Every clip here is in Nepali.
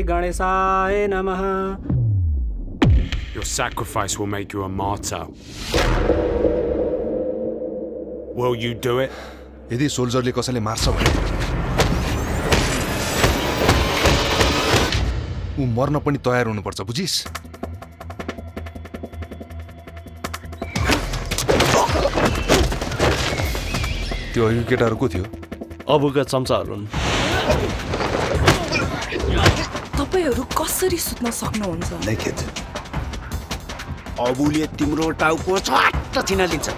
गणेशाय नमः। Your sacrifice will make you a martyr. Will you do it? यदि सोल्जरले कसैले मार्छ भने ऊ मर्न पनि तयार हुनुपर्छ, बुझिस? त्यो अघि केटाहरु को थियो? अबुका चम्चाहरु हुन्। तपाईहरु कसरी सुत्न सक्नुहुन्छ? Naked. अबुले तिम्रो टाउको छट्ट छिनालिन्छ।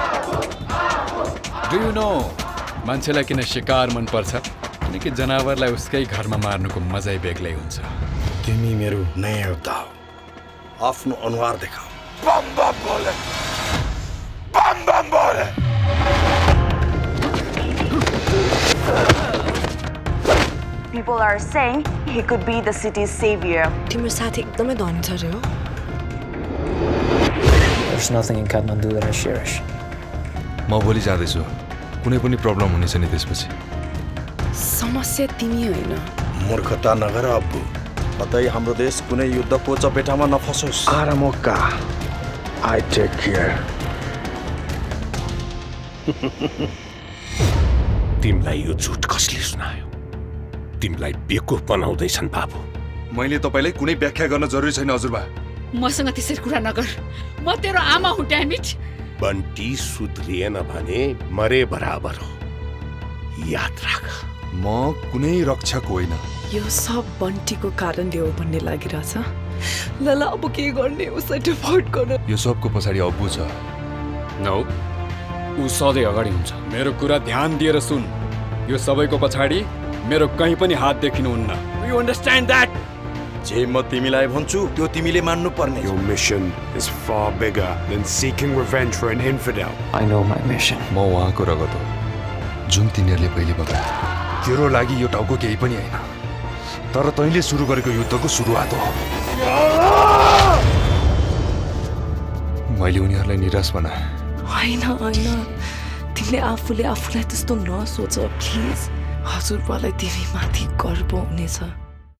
Do you know मान्छेलाई किन शिकार मन पर्छ? किनकि जनावरलाई उसकै घरमा मार्नुको मजै बेग्लै हुन्छ। तिमी मेरो नयाँ योद्धा हो। आफ्नो अनुहार देखाऊ। बम बम बोले। बम बम बोले। People are saying he could be the city's savior. तिम्रो साथी एकदमै धनी छ रे हो। There's nothing in Kathmandu that I cherish. म भोलि जाँदैछु। कुनै पनि प्रब्लम हुने छैन त्यसपछि। समस्या तिमी होइन। मूर्खता नगर अब्बु। कतै हाम्रो देश कुनै युद्धको चपेटामा नफसोस्। आरामोका। I take care. तिमीलाई यो झुट कसले सुनायो? तिमीलाई बेकुफ बनाउँदैछन् बाबु। मैले तपाईलाई कुनै व्याख्या गर्न जरुरी छैन हजुरबा। मसँग त्यसरी कुरा नगर। म तेरो आमा हुँ ड्यामिट। बन्टी सुध्रिएन भने मरे बराबर हो। याद राख। म कुनै रक्षक होइन। यो सब बन्टीको कारणले हो भन्ने लागिरहेछ। लला अब के गर्ने? उसलाई डिफोर्ट गर्न। यो सबको पछाडी अब्बु छ। नो। ऊ सधैँ अगाडि हुन्छ। मेरो कुरा ध्यान दिएर सुन। यो सबैको पछाडी मेरो कहीं पनि हात देखिनुहुन्न। You understand that? जे म तिमीलाई भन्छु त्यो तिमीले मान्नु पर्ने। Your mission is far bigger than seeking revenge for an infidel. I know my mission. म उहाँको रगत हो जुन तिनीहरूले पहिले बगाए। तेरो लागि यो टाउको केही पनि हैन। तर तैँले सुरु गरेको युद्धको सुरुवात हो। मैले उनीहरूलाई निराश बनाए। होइन होइन, तिमीले आफूले आफूलाई त्यस्तो नसोच प्लिज। हजुरबालाई तिमी माथि गर्व हुनेछ।